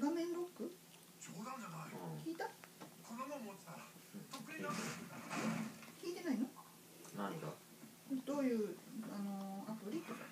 画面ロック？ 冗談じゃない。 聞いた？ このまま持ってたらとっくにな。 聞いてないの？ 何が？ どういうアプリとか